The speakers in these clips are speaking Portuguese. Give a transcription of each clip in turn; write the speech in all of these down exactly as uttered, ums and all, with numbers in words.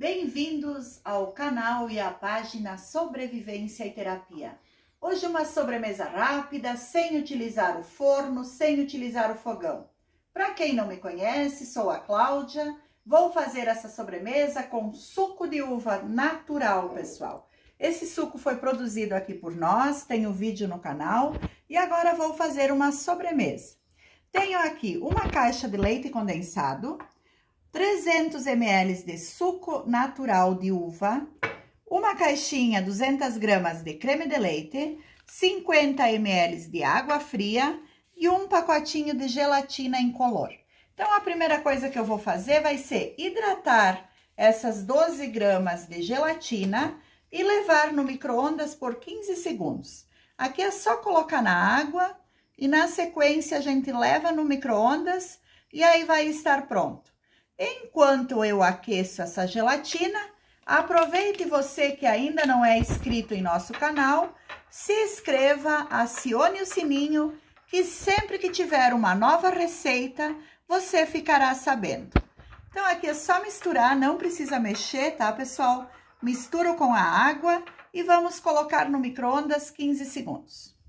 Bem-vindos ao canal e à página Sobrevivência e Terapia. Hoje uma sobremesa rápida, sem utilizar o forno, sem utilizar o fogão. Para quem não me conhece, sou a Cláudia. Vou fazer essa sobremesa com suco de uva natural, pessoal. Esse suco foi produzido aqui por nós, tem o vídeo no canal. E agora vou fazer uma sobremesa. Tenho aqui uma caixa de leite condensado, trezentos mililitros de suco natural de uva, uma caixinha, duzentas gramas de creme de leite, cinquenta mililitros de água fria e um pacotinho de gelatina incolor. Então, a primeira coisa que eu vou fazer vai ser hidratar essas doze gramas de gelatina e levar no micro-ondas por quinze segundos. Aqui é só colocar na água e na sequência a gente leva no micro-ondas e aí vai estar pronto. Enquanto eu aqueço essa gelatina, aproveite você que ainda não é inscrito em nosso canal, se inscreva, acione o sininho, que sempre que tiver uma nova receita, você ficará sabendo. Então, aqui é só misturar, não precisa mexer, tá, pessoal? Misturo com a água e vamos colocar no micro-ondas quinze segundos.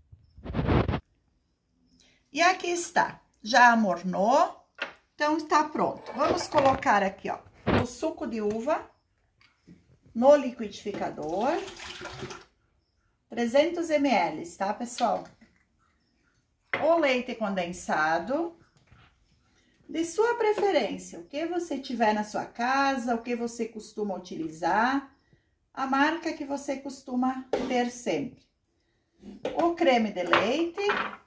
E aqui está, já amornou. Então, está pronto. Vamos colocar aqui, ó, o suco de uva no liquidificador. trezentos mililitros, tá, pessoal? O leite condensado, de sua preferência, o que você tiver na sua casa, o que você costuma utilizar, a marca que você costuma ter sempre. O creme de leite.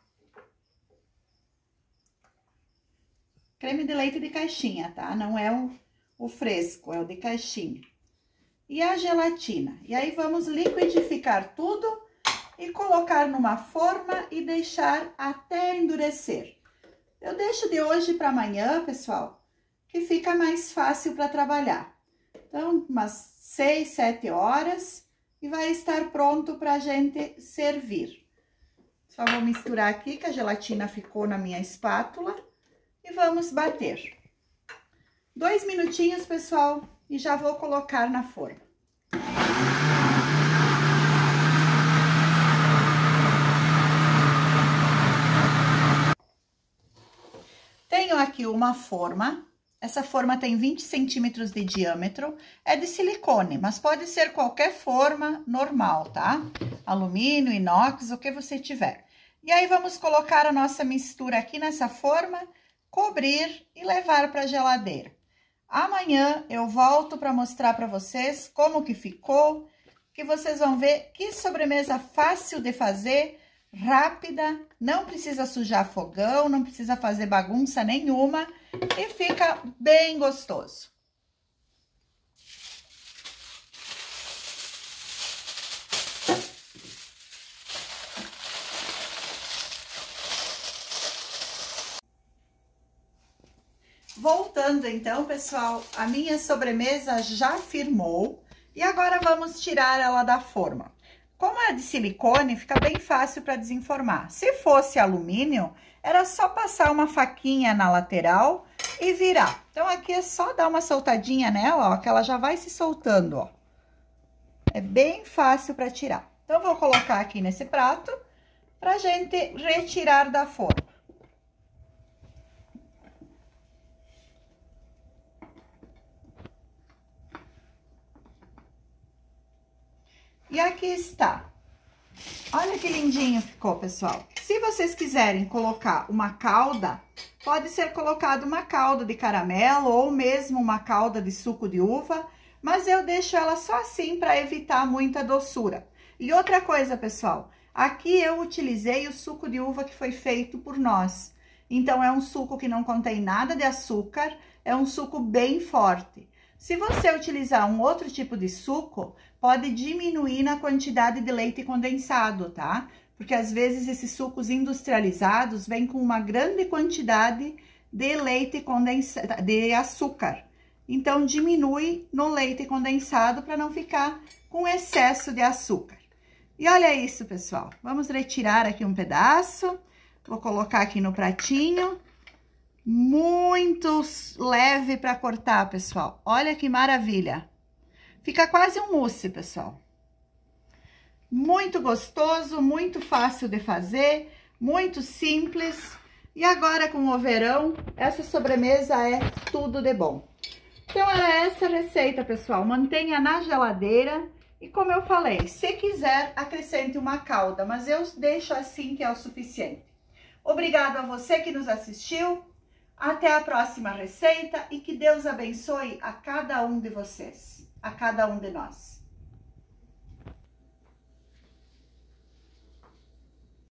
Creme de leite de caixinha, tá? Não é o, o fresco, é o de caixinha. E a gelatina. E aí, vamos liquidificar tudo e colocar numa forma e deixar até endurecer. Eu deixo de hoje para amanhã, pessoal, que fica mais fácil para trabalhar. Então, umas seis, sete horas e vai estar pronto para a gente servir. Só vou misturar aqui, que a gelatina ficou na minha espátula. E vamos bater. Dois minutinhos, pessoal, e já vou colocar na forma. Tenho aqui uma forma. Essa forma tem vinte centímetros de diâmetro. É de silicone, mas pode ser qualquer forma normal, tá? Alumínio, inox, o que você tiver. E aí, vamos colocar a nossa mistura aqui nessa forma, cobrir e levar para a geladeira. Amanhã eu volto para mostrar para vocês como que ficou, que vocês vão ver que sobremesa fácil de fazer, rápida, não precisa sujar fogão, não precisa fazer bagunça nenhuma e fica bem gostoso. Voltando então, pessoal, a minha sobremesa já firmou e agora vamos tirar ela da forma. Como é de silicone, fica bem fácil para desenformar. Se fosse alumínio, era só passar uma faquinha na lateral e virar. Então, aqui é só dar uma soltadinha nela, ó, que ela já vai se soltando, ó. É bem fácil para tirar. Então, vou colocar aqui nesse prato pra gente retirar da forma. E aqui está. Olha que lindinho ficou, pessoal. Se vocês quiserem colocar uma calda, pode ser colocado uma calda de caramelo ou mesmo uma calda de suco de uva, mas eu deixo ela só assim para evitar muita doçura. E outra coisa, pessoal, aqui eu utilizei o suco de uva que foi feito por nós. Então, é um suco que não contém nada de açúcar, é um suco bem forte. Se você utilizar um outro tipo de suco, pode diminuir na quantidade de leite condensado, tá? Porque às vezes esses sucos industrializados vêm com uma grande quantidade de leite condensado, de açúcar. Então, diminui no leite condensado para não ficar com excesso de açúcar. E olha isso, pessoal. Vamos retirar aqui um pedaço. Vou colocar aqui no pratinho. muito leve para cortar, pessoal. Olha que maravilha. Fica quase um mousse, pessoal. Muito gostoso, muito fácil de fazer, muito simples. E agora com o verão, essa sobremesa é tudo de bom. Então era essa a receita, pessoal. Mantenha na geladeira e, como eu falei, se quiser, acrescente uma calda, mas eu deixo assim que é o suficiente. Obrigado a você que nos assistiu. Até a próxima receita e que Deus abençoe a cada um de vocês, a cada um de nós.